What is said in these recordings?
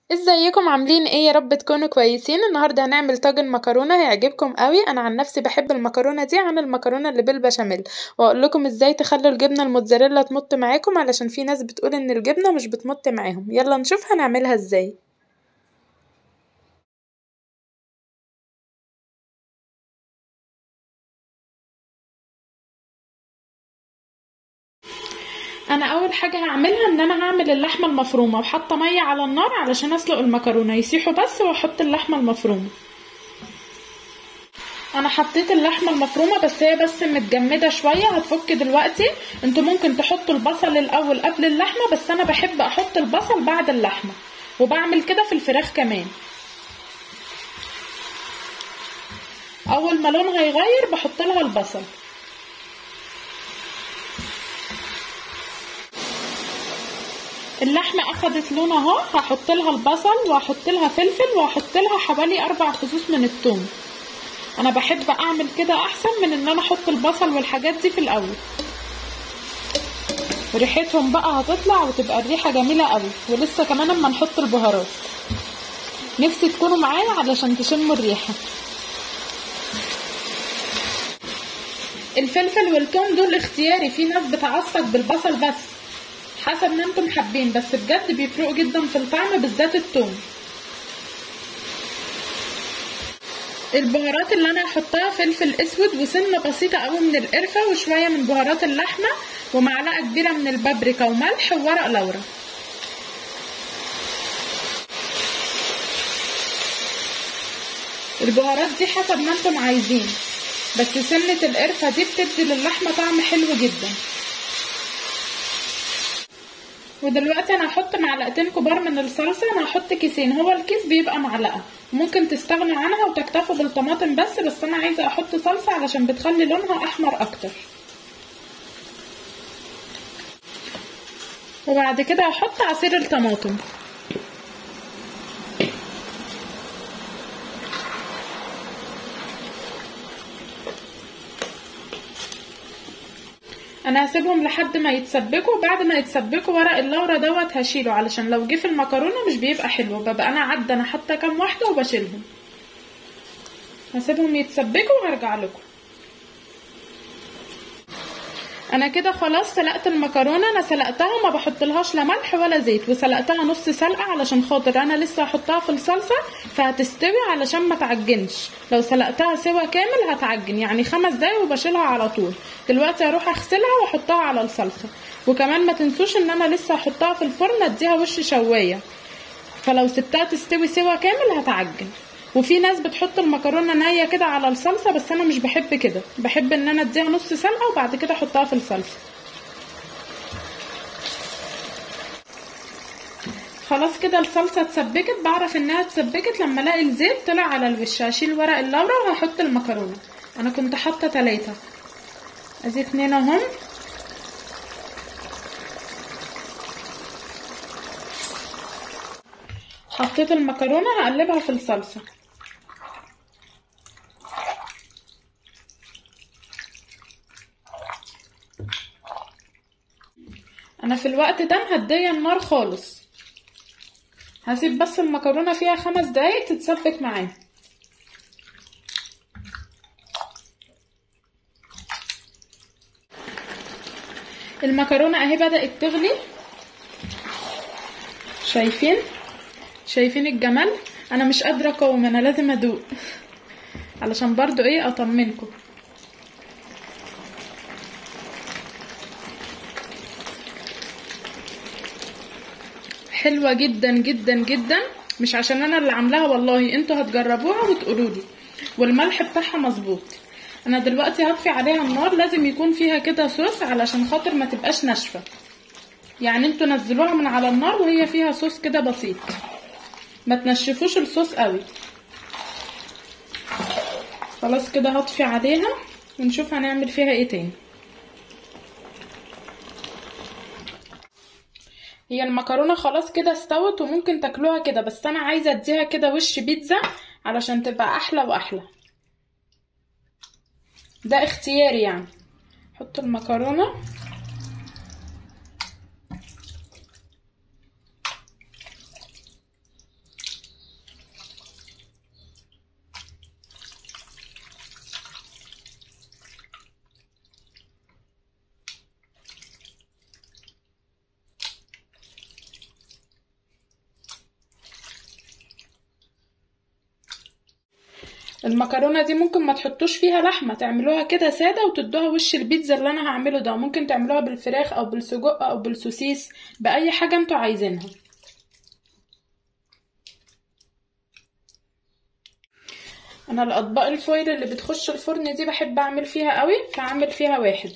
ازيكم عاملين ايه؟ يا رب تكونوا كويسين. النهارده هنعمل طاجن مكرونه هيعجبكم قوي. انا عن نفسي بحب المكرونه دي عن المكرونه اللي بالبشاميل، واقول لكم ازاي تخلوا الجبنه الموتزاريلا تمط معاكم، علشان في ناس بتقول ان الجبنه مش بتمط معاهم. يلا نشوف هنعملها ازاي. انا اول حاجه هعملها ان انا هعمل اللحمه المفرومه، وحاطه ميه على النار علشان اسلق المكرونه يسيحوا بس، واحط اللحمه المفرومه. انا حطيت اللحمه المفرومه بس هي بس متجمده شويه، هتفك دلوقتي. انتوا ممكن تحطوا البصل الاول قبل اللحمه، بس انا بحب احط البصل بعد اللحمه، وبعمل كده في الفراخ كمان. اول ما لونها يغير بحط لها البصل. اللحمه اخدت لون اهو، هحط لها البصل وهحط لها فلفل وهحط لها حوالي 4 فصوص من الثوم. انا بحب اعمل كده احسن من ان انا احط البصل والحاجات دي في الاول. ريحتهم بقى هتطلع وتبقى الريحه جميله قوي، ولسه كمان اما نحط البهارات. نفسي تكونوا معايا علشان تشموا الريحه. الفلفل والثوم دول اختياري، في ناس بتعصق بالبصل بس، حسب ما انتم حابين، بس بجد بيفرقوا جدا في الطعم، بالذات الثوم. البهارات اللي انا هحطها فلفل اسود، وسنه بسيطه قوي من القرفه، وشويه من بهارات اللحمه، ومعلقه كبيره من البابريكا، وملح، وورق لورا. البهارات دي حسب ما انتم عايزين، بس سنه القرفه دي بتدي للحمه طعم حلو جدا. ودلوقتي انا هحط معلقتين كبار من الصلصه. انا هحط كيسين، هو الكيس بيبقى معلقه، ممكن تستغنوا عنها وتكتفوا بالطماطم بس انا عايزه احط صلصه علشان بتخلي لونها احمر اكتر. وبعد كده هحط عصير الطماطم. انا هسيبهم لحد ما يتسبكوا، وبعد ما يتسبكوا ورق اللورا دوت هشيله، علشان لو جه في المكرونه مش بيبقى حلو، ببقى انا عدى انا حاطه كام واحده وبشيلهم. هسيبهم يتسبكوا وهرجع لكم. انا كده خلاص سلقت المكرونه. انا سلقتها ما بحطلهاش لا ملح ولا زيت، وسلقتها نص سلقه علشان خاطر انا لسه هحطها في الصلصه فهتستوي، علشان ما تعجنش. لو سلقتها سوا كامل هتعجن، يعني 5 دقايق وبشيلها على طول. دلوقتي هروح اغسلها واحطها على الصلصه. وكمان ما تنسوش ان انا لسه هحطها في الفرن اديها وش شوايه، فلو سبتها تستوي سوا كامل هتعجن. وفي ناس بتحط المكرونه نيه كده على الصلصه، بس انا مش بحب كده، بحب ان انا اديها نص سلقه وبعد كده احطها في الصلصه. خلاص كده الصلصه اتسبكت. بعرف انها اتسبكت لما الاقي الزيت طلع على الوش. هشيل ورق اللورا وهحط المكرونه. انا كنت حاطه 3، ادي 2 اهم. حطيت المكرونه هقلبها في الصلصه. انا في الوقت ده مهديه النار خالص، هسيب بس المكرونه فيها 5 دقايق تتسبك معايا. المكرونه اهي بدات تغلي، شايفين الجمال. انا مش قادره اقاوم، انا لازم ادوق علشان برضو ايه اطمنكم. حلوه جدا جدا جدا، مش عشان انا اللي عاملاها والله، انتوا هتجربوها وتقولوا لي. والملح بتاعها مظبوط. انا دلوقتي هطفي عليها النار، لازم يكون فيها كده صوص علشان خاطر ما تبقاش ناشفه، يعني انتوا نزلوها من على النار وهي فيها صوص كده بسيط، ما تنشفوش الصوص قوي. خلاص كده هطفي عليها ونشوف هنعمل فيها ايه تاني. هي المكرونه خلاص كده استوت وممكن تاكلوها كده، بس انا عايزه اديها كده وش بيتزا علشان تبقى احلى واحلى. ده اختياري يعني. حط المكرونه، المكرونه دي ممكن ما تحطوش فيها لحمه، تعملوها كده ساده وتدوها وش البيتزا اللي انا هعمله ده. ممكن تعملوها بالفراخ او بالسجق او بالسوسيس، باي حاجه انتوا عايزينها. انا الاطباق الفويل اللي بتخش الفرن دي بحب اعمل فيها قوي، فاعمل فيها واحد.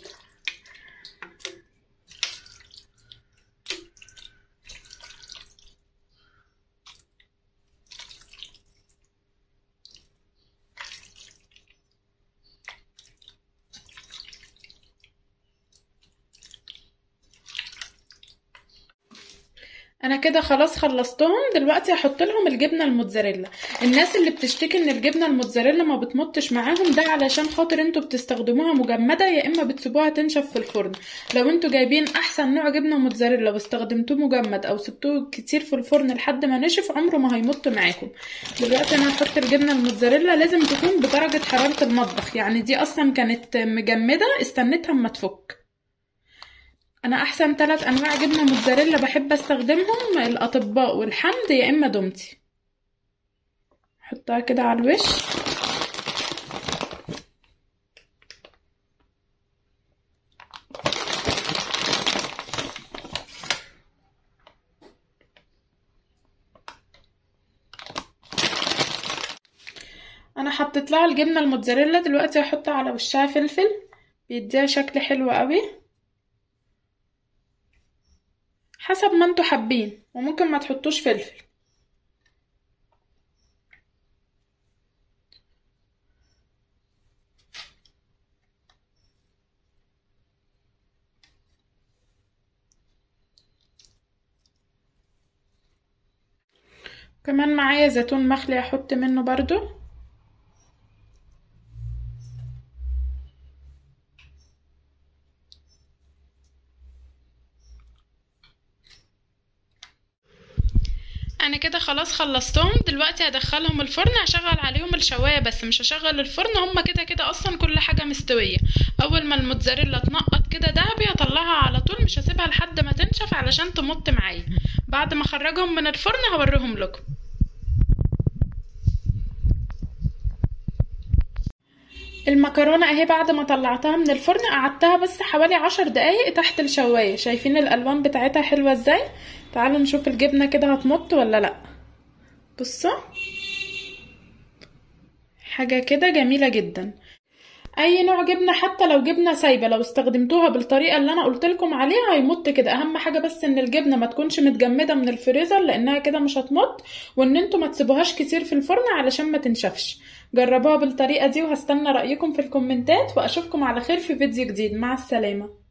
انا كده خلاص خلصتهم. دلوقتي هحط لهم الجبنه الموتزاريلا. الناس اللي بتشتكي ان الجبنه الموتزاريلا ما بتمطش معاهم، ده علشان خاطر انتوا بتستخدموها مجمده يا اما بتسيبوها تنشف في الفرن. لو انتوا جايبين احسن نوع جبنه موتزاريلا واستخدمتوه مجمد او سبتوه كتير في الفرن لحد ما نشف، عمره ما هيمط معاكم. دلوقتي انا هحط الجبنه الموتزاريلا، لازم تكون بدرجه حراره المطبخ، يعني دي اصلا كانت مجمده استنيتها اما تفك. انا احسن 3 انواع جبنه موتزاريلا بحب استخدمهم، الاطباء والحمد يا اما دومتي. احطها كده على الوش. انا حطيت لها الجبنه الموتزاريلا، دلوقتي هحط على وشها فلفل، بيديها شكل حلو قوي حسب ما انتوا حابين، وممكن ما تحطوش فلفل. كمان معايا زيتون مخلي احط منه برضو. انا كده خلاص خلصتهم. دلوقتي هدخلهم الفرن، هشغل عليهم الشوايه بس مش هشغل الفرن، هما كده كده اصلا كل حاجه مستويه. اول ما الموتزاريلا تنقط كده دهبي هطلعها على طول، مش هسيبها لحد ما تنشف علشان تمط معايا. بعد ما اخرجهم من الفرن هوريهم لكم. المكرونه اهي بعد ما طلعتها من الفرن قعدتها بس حوالي 10 دقايق تحت الشوايه. شايفين الالوان بتاعتها حلوه ازاي؟ تعالوا نشوف الجبنه كده هتمط ولا لا. بصوا، حاجه كده جميله جدا. اي نوع جبنه حتى لو جبنه سايبه لو استخدمتوها بالطريقه اللي انا قلت لكم عليها هيمط كده. اهم حاجه بس ان الجبنه ما تكونش متجمده من الفريزر لانها كده مش هتمط، وان انتوا ما تسيبوهاش كتير في الفرن علشان ما تنشفش. جربوها بالطريقه دي وهستنى رايكم في الكومنتات، واشوفكم على خير في فيديو جديد. مع السلامه.